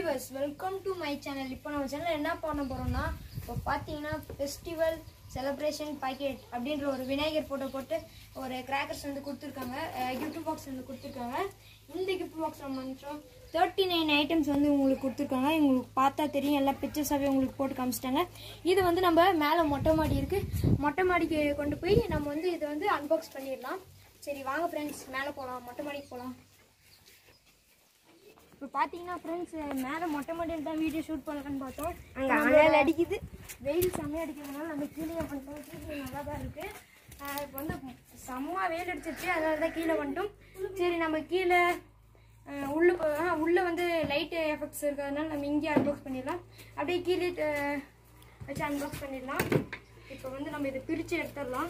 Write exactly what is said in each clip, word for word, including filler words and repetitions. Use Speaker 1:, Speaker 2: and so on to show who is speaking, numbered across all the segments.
Speaker 1: viewers, welcome to my channel. இப்போ நம்ம சேனல்ல என்ன பண்ண போறோம்னா இப்போ பாத்தீங்கன்னா ஃபெஸ்டிவல் செலிப்ரேஷன் பாக்கெட் அப்படின்ற ஒரு விநாயகர் போட்டோ போட்டு ஒரு கிராக்கர்ஸ் வந்து கொடுத்துருக்காங்க. கிஃப்ட் பாக்ஸ் வந்து கொடுத்துருக்காங்க. இந்த கிஃப்ட் பாக்ஸ் நம்ம வந்து தேர்ட்டி நைன் ஐட்டம்ஸ் வந்து உங்களுக்கு கொடுத்துருக்காங்க. உங்களுக்கு பார்த்தா தெரியும், எல்லா பிக்சர்ஸாகவே உங்களுக்கு போட்டு காமிச்சிட்டாங்க. இது வந்து நம்ம மேலே மொட்டை மாடி இருக்குது, மொட்டை மாடிக்கு கொண்டு போய் நம்ம வந்து இதை வந்து அன்பாக்ஸ் பண்ணிடலாம். சரி வாங்க ஃப்ரெண்ட்ஸ், மேலே போகலாம், மொட்டை மாடிக்கு போகலாம். இப்போ பார்த்தீங்கன்னா ஃப்ரெண்ட்ஸ், மேலே மொட்டை மாடியில் தான் வீடியோ ஷூட் பண்ணலான்னு பார்த்தோம். அங்கே அனல் அடிக்குது, வெயில் செம்மையாக அடிக்கிறதுனால நம்ம கீழே பண்ணிட்டோம். கீழே நல்லா தான் இருக்குது. இப்போ வந்து செம்ம வெயில் அடிச்சிருச்சு, அதனால தான் கீழே வந்துட்டோம். சரி நம்ம கீழே உள்ளே உள்ளே வந்து லைட்டு எஃபெக்ட்ஸ் இருக்கிறதுனால நம்ம இங்கேயே அன்பாக்ஸ் பண்ணிடலாம். அப்படியே கீழே வச்சு அன்பாக்ஸ் பண்ணிடலாம். இப்போ வந்து நம்ம இதை பிரித்து எடுத்துடலாம்.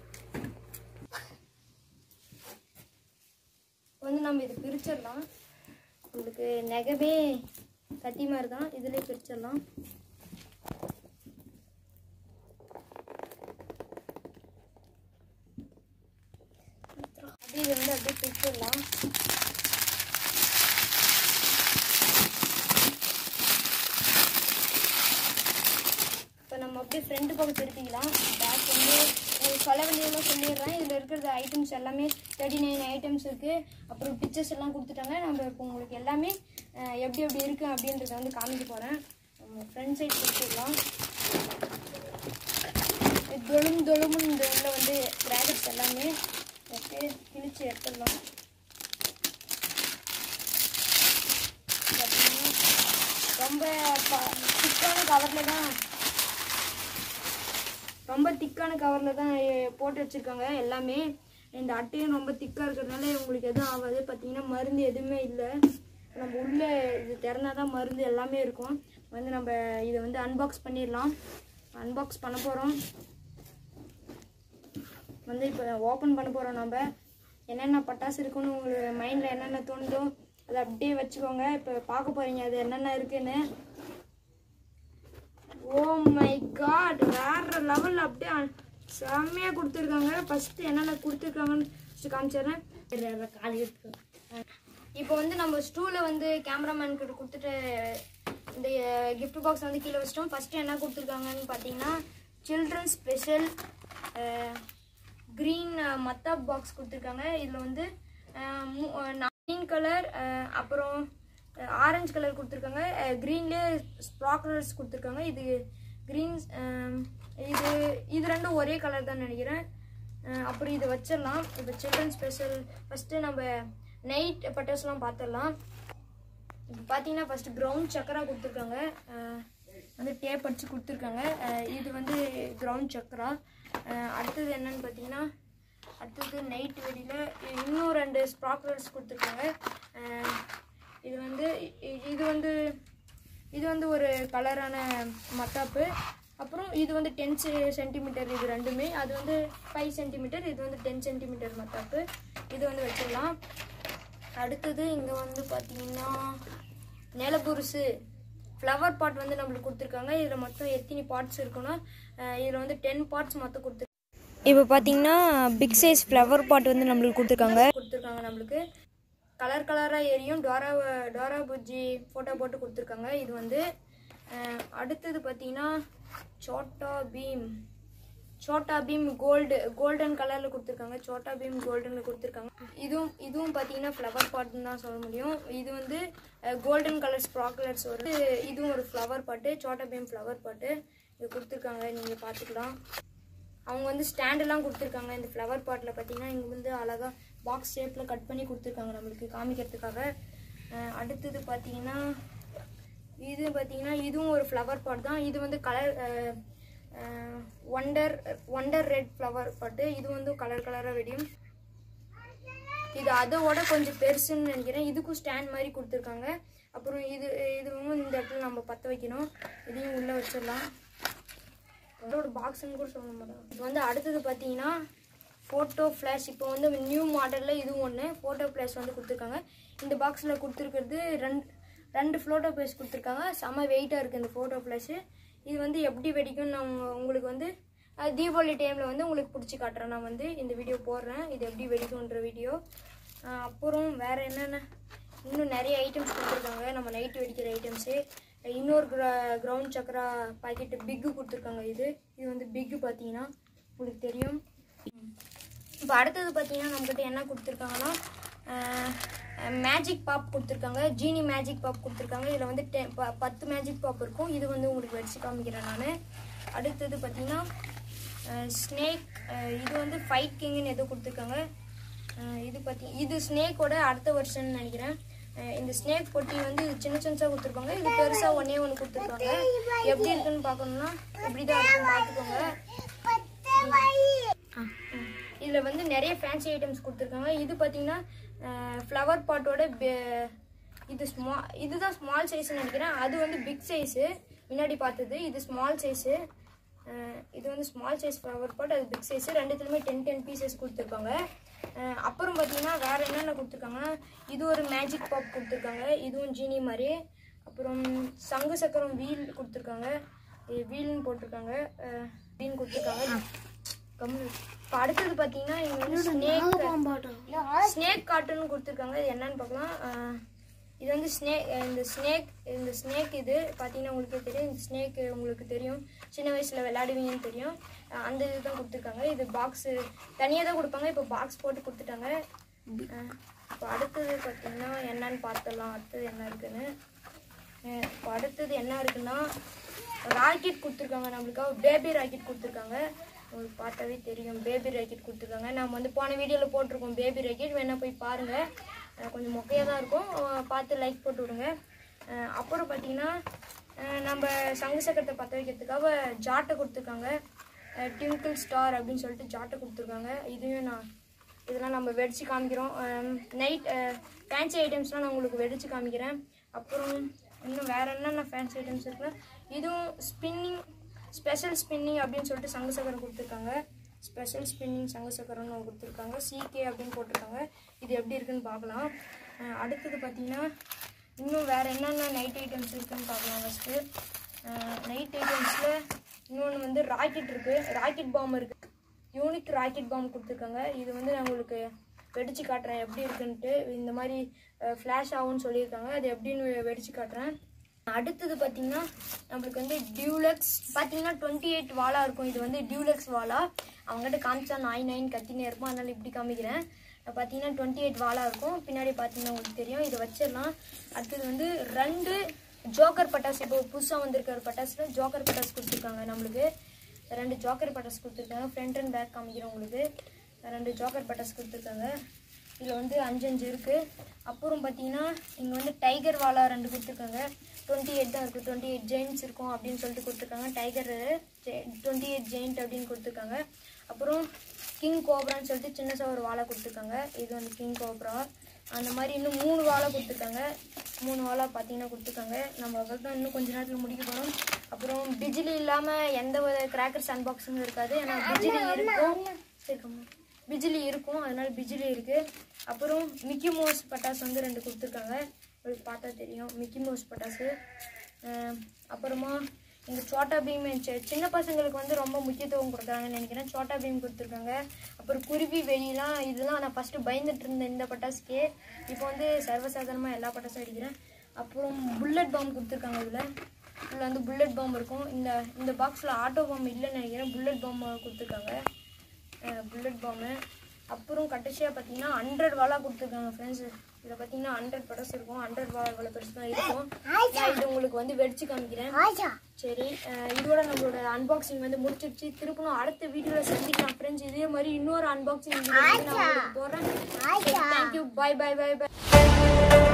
Speaker 1: வந்து நம்ம இதை பிரிச்சிடலாம். உங்களுக்கு நெகமே கத்தி மாதிரி தான், இதுலேயே பிரிச்சிடலாம். அப்படியே வந்து அப்படியே பிரிச்சிடலாம். இப்போ நம்ம அப்படியே ஃப்ரண்ட் பக்கம் திருப்பிக்கலாம். பேக் வந்து சொல்ல வேண்டியதெல்லாம் சொல்லிடுறேன். இதில் இருக்கிறது ஐட்டம்ஸ் எல்லாமே தேர்ட்டி நைன் ஐட்டம்ஸ் இருக்குது. அப்புறம் பிக்சர்ஸ் எல்லாம் கொடுத்துட்டாங்க. நம்ம இப்போ உங்களுக்கு எல்லாமே எப்படி எப்படி இருக்குது அப்படின்றத வந்து காமிக்க போகிறேன். நம்ம ஃப்ரண்ட் சைட் கொடுத்துடலாம். தொழும் தொழுமும் இந்த உள்ள வந்து கிராக்கர்ஸ் எல்லாமே ஓகே கிழிச்சு எடுத்துடலாம். பார்த்தீங்கன்னா ரொம்ப திக்கான கவரில் தான் ரொம்ப திக்கான கவரில் தான் போட்டு வச்சுருக்காங்க எல்லாமே. இந்த அட்டையும் ரொம்ப திக்காக இருக்கிறதுனால உங்களுக்கு எதுவும் ஆகாது. பார்த்தீங்கன்னா மருந்து எதுவுமே இல்லை. நம்ம உள்ளே இது திறனா தான் மருந்து எல்லாமே இருக்கும். வந்து நம்ம இதை வந்து அன்பாக்ஸ் பண்ணிடலாம். அன்பாக்ஸ் பண்ண போகிறோம். வந்து இப்போ ஓப்பன் பண்ண போகிறோம். நம்ம என்னென்ன பட்டாசு இருக்குன்னு உங்களுக்கு மைண்டில் என்னென்ன தோணுதோ அதை அப்படியே வச்சுக்கோங்க. இப்போ பார்க்க போகிறீங்க அது என்னென்ன இருக்குன்னு. ஓ மை காட், வேற லெவல், அப்படியே செம்மையாக கொடுத்துருக்காங்க. ஃபஸ்ட்டு என்னென்ன கொடுத்துருக்காங்கன்னு ஃபஸ்ட்டு காமிச்சிடுறேன். இப்போ வந்து நம்ம ஸ்டூலை வந்து கேமராமேன் கிட்ட கொடுத்துட்டு இந்த கிஃப்ட் பாக்ஸ் வந்து கீழே வச்சிட்டோம். ஃபஸ்ட்டு என்ன கொடுத்துருக்காங்கன்னு பார்த்தீங்கன்னா சில்ட்ரன்ஸ் ஸ்பெஷல் க்ரீன் மத்தாப் பாக்ஸ் கொடுத்துருக்காங்க. இதில் வந்து க்ரீன் கலர் அப்புறம் ஆரஞ்சு கலர் கொடுத்துருக்காங்க. க்ரீன்லேயே ஸ்ப்ராக்லர்ஸ் கொடுத்துருக்காங்க. இது க்ரீன்ஸ் இது இது ரெண்டும் ஒரே கலர் தான் நினைக்கிறேன். அப்புறம் இதை வச்சிடலாம். இப்போ சில்ட்ரன் ஸ்பெஷல் ஃபஸ்ட்டு நம்ம நைட் பட்டாசுலாம் பார்த்துடலாம். இப்போ பார்த்தீங்கன்னா ஃபஸ்ட்டு கிரவுண்ட் சக்கரா கொடுத்துருக்காங்க. வந்து டேப் அடிச்சு கொடுத்துருக்காங்க. இது வந்து கிரவுண்ட் சக்கரா. அடுத்தது என்னன்னு பார்த்தீங்கன்னா அடுத்தது நைட் வெடியில் இன்னும் ரெண்டு ஸ்ப்ராக்லர்ஸ் கொடுத்துருக்காங்க. இது வந்து இது வந்து இது வந்து ஒரு கலரான மத்தாப்பு. அப்புறம் இது வந்து டென் சென்டிமீட்டர், இது ரெண்டுமே. அது வந்து ஃபைவ் சென்டிமீட்டர், இது வந்து டென் சென்டிமீட்டர் மத்தாப்பு. இது வந்து வச்சிடலாம். அடுத்தது இங்கே வந்து பார்த்தீங்கன்னா நிலபுருசு ஃப்ளவர் பாட் வந்து நம்மளுக்கு கொடுத்துருக்காங்க. இதில் மொத்தம் எத்தனை பார்ட்ஸ் இருக்குன்னா இதில் வந்து டென் பார்ட்ஸ் மொத்தம் கொடுத்து இப்போ பார்த்தீங்கன்னா பிக் சைஸ் ஃப்ளவர் பாட் வந்து நம்மளுக்கு கொடுத்துருக்காங்க கொடுத்துருக்காங்க நம்மளுக்கு கலர் கலராக எரியும் டோரா டோரா புஜ்ஜி ஃபோட்டோ போட்டு கொடுத்துருக்காங்க. இது வந்து அடுத்தது பார்த்தீங்கன்னா சோட்டா பீம் சோட்டா பீம் கோல்டு கோல்டன் கலரில் கொடுத்துருக்காங்க. சோட்டா பீம் கோல்டனில் கொடுத்துருக்காங்க. இதுவும் இதுவும் பார்த்தீங்கன்னா ஃப்ளவர் பாட்டுன்னு தான் சொல்ல முடியும். இது வந்து கோல்டன் கலர் ஸ்ப்ராக்லர்ஸ் ஒரு இதுவும் ஒரு ஃப்ளவர் பாட்டு, சோட்டா பீம் ஃப்ளவர் பாட்டு இது கொடுத்துருக்காங்க. நீங்கள் பார்த்துக்கலாம். அவங்க வந்து ஸ்டாண்டெல்லாம் கொடுத்துருக்காங்க. இந்த ஃப்ளவர் பாட்டில் பார்த்தீங்கன்னா இங்கே வந்து அழகாக பாக்ஸ் ஷேப்பில் கட் பண்ணி கொடுத்துருக்காங்க நம்மளுக்கு காமிக்கிறதுக்காக. அடுத்தது பார்த்தீங்கன்னா இது பார்த்தீங்கன்னா இதுவும் ஒரு ஃப்ளவர் பாட் தான். இது வந்து colour wonder wonder red flower pot. இது வந்து கலர் கலராக வெடியும். இது அதோட கொஞ்சம் பெருசுன்னு நினைக்கிறேன். இதுக்கும் ஸ்டாண்ட் மாதிரி கொடுத்துருக்காங்க. அப்புறம் இது இதுவும் இந்த இடத்துல நம்ம பற்ற வைக்கணும். இதையும் உள்ளே வச்சிடலாம். அதோட பாக்ஸுன்னு கூட சொல்ல மாட்டோம். இப்போ வந்து அடுத்தது பார்த்தீங்கன்னா ஃபோட்டோ ஃப்ளாஷ். இப்போ வந்து நியூ மாடலில் இதுவும் ஒன்று ஃபோட்டோ ஃப்ளாஷ் வந்து கொடுத்துருக்காங்க. இந்த பாக்ஸில் கொடுத்துருக்கிறது ரெண்டு ரெண்டு ஃபோட்டோ ஃப்ளாஷ் கொடுத்துருக்காங்க. செம்ம வெயிட்டாக இருக்குது இந்த ஃபோட்டோ ஃப்ளாஷு. இது வந்து எப்படி வெடிக்கும்னு நான் உங்களுக்கு வந்து தீபாவளி டைமில் வந்து உங்களுக்கு பிடிச்சி காட்டுறேன். நான் வந்து இந்த வீடியோ போடுறேன், இது எப்படி வெடிக்கும்ன்ற வீடியோ. அப்புறம் வேறு என்னென்ன இன்னும் நிறைய ஐட்டம்ஸ் கொடுத்துருக்காங்க, நம்ம நைட் வெடிக்கிற ஐட்டம்ஸு. இன்னொரு கிர கிரவுண்ட் சக்கரா பாக்கெட்டு பிக்கு கொடுத்துருக்காங்க. இது இது வந்து பிக்கு பார்த்தீங்கன்னா உங்களுக்கு தெரியும். இப்போ அடுத்தது பார்த்தீங்கன்னா நம்மக்கிட்ட என்ன கொடுத்துருக்காங்கன்னா மேஜிக் பாப் கொடுத்துருக்காங்க. ஜீனி மேஜிக் பாப் கொடுத்துருக்காங்க. இதில் வந்து டெ ப பத்து மேஜிக் பாப் இருக்கும். இது வந்து உங்களுக்கு வெடிச்சு காமிக்கிறேன் நான். அடுத்தது பார்த்தீங்கன்னா ஸ்னேக், இது வந்து ஃபைட் கிங்குன்னு ஏதோ கொடுத்துருக்காங்க. இது பார்த்தி இது ஸ்னேக்கோட அடுத்த வருஷன்னு நினைக்கிறேன். இந்த ஸ்னேக் பொட்டி வந்து சின்ன சின்னதாக கொடுத்துருப்பாங்க. இது பெருசாக ஒன்றே ஒன்று கொடுத்துருக்காங்க. எப்படி இருக்குன்னு பார்க்கணுன்னா இப்படி தான் இருக்குன்னு பார்த்துக்கோங்க. இதில் வந்து நிறைய ஃபேன்சி ஐட்டம்ஸ் கொடுத்துருக்காங்க. இது பார்த்தீங்கன்னா ஃப்ளவர் பாட்டோட இது ஸ்மா இதுதான் ஸ்மால் சைஸ்ன்னு நினைக்கிறேன். அது வந்து பிக் சைஸு முன்னாடி பார்த்தது. இது ஸ்மால் சைஸு. இது வந்து ஸ்மால் சைஸ் ஃப்ளவர் பாட், அது பிக் சைஸு. ரெண்டுத்துலையுமே டென் டென் பீசஸ் கொடுத்துருக்காங்க. அப்புறம் பார்த்தீங்கன்னா வேறு என்னென்ன கொடுத்துருக்காங்கன்னா இது ஒரு மேஜிக் பாப் கொடுத்துருக்காங்க. இதுவும் ஜீனி மாதிரி. அப்புறம் சங்கு சக்கரம் வீல் கொடுத்துருக்காங்க. வீல்னு போட்டிருக்காங்க. வீல் கொடுத்துருக்காங்க. கம்மி. இப்போ அடுத்தது பார்த்தீங்கன்னா இங்கே வந்து ஸ்னேக் ஸ்னேக் கார்ட்டூன் கொடுத்துருக்காங்க. இது என்னன்னு பார்க்கலாம். இது வந்து ஸ்னேக் இந்த ஸ்னேக் இந்த ஸ்னேக் இது பார்த்தீங்கன்னா உங்களுக்கே தெரியும். இந்த ஸ்னேக் உங்களுக்கு தெரியும், சின்ன வயசில் விளையாடுவீங்கன்னு தெரியும். அந்த இது தான் கொடுத்துருக்காங்க. இது பாக்ஸு தனியாக தான் கொடுப்பாங்க. இப்போ பாக்ஸ் போட்டு கொடுத்துட்டாங்க. இப்போ அடுத்தது பார்த்தீங்கன்னா என்னன்னு பார்த்துடலாம். அடுத்தது என்ன இருக்குன்னு. இப்போ அடுத்தது என்ன இருக்குன்னா ராக்கெட் கொடுத்துருக்காங்க. நம்மளுக்காக பேபி ராக்கெட் கொடுத்துருக்காங்க. உங்களுக்கு பார்த்தாவே தெரியும், பேபி ராக்கெட் கொடுத்துருக்காங்க. நம்ம வந்து போன வீடியோவில் போட்டிருக்கோம் பேபி ராக்கெட், வேணால் போய் பாருங்கள். கொஞ்சம் மொக்கையாக தான் இருக்கும், பார்த்து லைக் போட்டு விடுங்க. அப்புறம் பார்த்தீங்கன்னா நம்ம சங்கு சக்கரத்தை பற்ற வைக்கிறதுக்காக ஜாட்டை கொடுத்துருக்காங்க. ட்விங்கிள் ஸ்டார் அப்படின்னு சொல்லிட்டு ஜாட்டை கொடுத்துருக்காங்க. இதுவும் நான் இதெல்லாம் நம்ம வெடிச்சு காமிக்கிறோம். நைட் ஃபேன்சி ஐட்டம்ஸ்லாம் நான் உங்களுக்கு வெடிச்சு காமிக்கிறேன். அப்புறம் இன்னும் வேறு என்னென்ன ஃபேன்சி ஐட்டம்ஸ் இருக்குன்னா இதுவும் ஸ்பின்னிங் ஸ்பெஷல் ஸ்பின்னிங் அப்படின்னு சொல்லிட்டு சங்கு சக்கரம் கொடுத்துருக்காங்க. ஸ்பெஷல் ஸ்பின்னிங் சங்கு சக்கரம்னு கொடுத்துருக்காங்க. சிகே அப்படின்னு போட்டிருக்காங்க. இது எப்படி இருக்குன்னு பார்க்கலாம். அடுத்தது பார்த்தீங்கன்னா இன்னும் வேறு என்னென்ன நைட் ஐட்டம்ஸ் இருக்குதுன்னு பார்க்கலாம். ஃபஸ்ட்டு நைட் ஐட்டம்ஸில் இன்னொன்று வந்து ராக்கெட் இருக்குது. ராக்கெட் பாம் இருக்குது. யூனிக் ராக்கெட் பாம் கொடுத்துருக்காங்க. இது வந்து நான் உங்களுக்கு வெடிச்சு காட்டுறேன் எப்படி இருக்குன்ட்டு. இந்த மாதிரி ஃப்ளாஷ் ஆகும்னு சொல்லியிருக்காங்க. அது எப்படின்னு வெடிச்சு காட்டுறேன். அடுத்தது பார்த்தீங்கன்னா நம்மளுக்கு வந்து டியூலக்ஸ் பார்த்தீங்கன்னா டுவெண்ட்டி எயிட் வாலா இருக்கும். இது வந்து டியூலக்ஸ் வாலா. அவங்ககிட்ட காமிச்சா நாய் நாயின் கத்தினே இருக்கும், அதனால இப்படி காமிக்கிறேன். பார்த்தீங்கன்னா டுவெண்ட்டி எயிட் வாலா இருக்கும். பின்னாடி பார்த்தீங்கன்னா உங்களுக்கு தெரியும். இதை வச்சிடலாம். அடுத்தது வந்து ரெண்டு ஜோக்கர் பட்டாசு, இப்போ புதுசாக வந்திருக்கிற பட்டாசுல ஜோக்கர் பட்டாசு கொடுத்துருக்காங்க. நம்மளுக்கு ரெண்டு ஜோக்கர் பட்டாசு கொடுத்துருக்காங்க. ஃப்ரண்ட் அண்ட் பேக் காமிக்கிறேன் உங்களுக்கு. ரெண்டு ஜோக்கர் பட்டாசு கொடுத்துருக்காங்க. இதில் வந்து அஞ்சு அஞ்சு இருக்குது. அப்புறம் பார்த்தீங்கன்னா இங்கே வந்து டைகர் வாலா ரெண்டு கொடுத்துருக்காங்க. டுவெண்ட்டி எயிட் தான் இருக்குது. டுவெண்ட்டி எயிட் ஜெயின்ஸ் இருக்கும் அப்படின்னு சொல்லிட்டு கொடுத்துருக்காங்க. டைகர் டுவெண்ட்டி எயிட் ஜெயின்ட் அப்படின்னு கொடுத்துருக்காங்க. அப்புறம் கிங் கோப்ரான்னு சொல்லிட்டு சின்னசாக ஒரு வாழை கொடுத்துருக்காங்க. இது வந்து கிங் கோப்ரா. அந்த மாதிரி இன்னும் மூணு வாழை கொடுத்துருக்காங்க. மூணு வாழை பார்த்தீங்கன்னா கொடுத்துருக்காங்க. நம்ம தான் இன்னும் கொஞ்ச நேரத்தில் முடிக்க போகிறோம். அப்புறம் பிஜிலி இல்லாமல் எந்த ஒரு கிராக்கர்ஸ் அன்பாக்சிங்கும் இருக்காது. ஏன்னா பிஜிலி இருக்கும். சரிக்கம்மா, பிஜிலி இருக்கும், அதனால பிஜிலி இருக்குது. அப்புறம் மிக்கி மவுஸ் பட்டாசு வந்து ரெண்டு கொடுத்துருக்காங்க. உங்களுக்கு பார்த்தா தெரியும் மிக்கி மவுஸ் பட்டாசு. அப்புறமா இந்த சோட்டா பீம் சின்ன பசங்களுக்கு வந்து ரொம்ப முக்கியத்துவம் கொடுக்குறாங்கன்னு நினைக்கிறேன். சோட்டா பீம் கொடுத்துருக்காங்க. அப்புறம் குருவி வெளியெலாம் இதெல்லாம் நான் ஃபஸ்ட்டு பயந்துட்டு இருந்தேன் இந்த பட்டாசுக்கே. இப்போ வந்து சர்வசாதாரணமாக எல்லா பட்டாசும் அடிக்கிறேன். அப்புறம் புல்லட் பாம் கொடுத்துருக்காங்க. இதில் இதில் வந்து புல்லட் பாம் இருக்கும். இந்த இந்த பாக்ஸில் ஆட்டோ பாம் இல்லைன்னு நினைக்கிறேன். புல்லட் பாம் கொடுத்துருக்காங்க. புல்லட் பாம்பு. அப்புறம் கடைசியாக பார்த்தீங்கன்னா ஹண்ட்ரட் வாலா கொடுத்துருக்காங்க ஃப்ரெண்ட்ஸ். இதில் பார்த்தீங்கன்னா ஹண்ட்ரட் பட்டாசு இருக்கும். ஹண்ட்ரட் வாலா இவ்வளோ பெருசு தான் இருக்கும். நான் இது உங்களுக்கு வந்து வெடிச்சு காமிக்கிறேன். சரி, இதோட நம்மளோட அன்பாக்சிங் வந்து முடிச்சிருச்சு. திருப்பணும் அடுத்த வீடியோவில் சந்திக்கலாம் ஃப்ரெண்ட்ஸ். இதே மாதிரி இன்னொரு அன்பாக்சிங் வீடியோ நான் உங்களுக்கு போடுறேன். தேங்க்யூ. பாய் பாய் பாய் பாய்.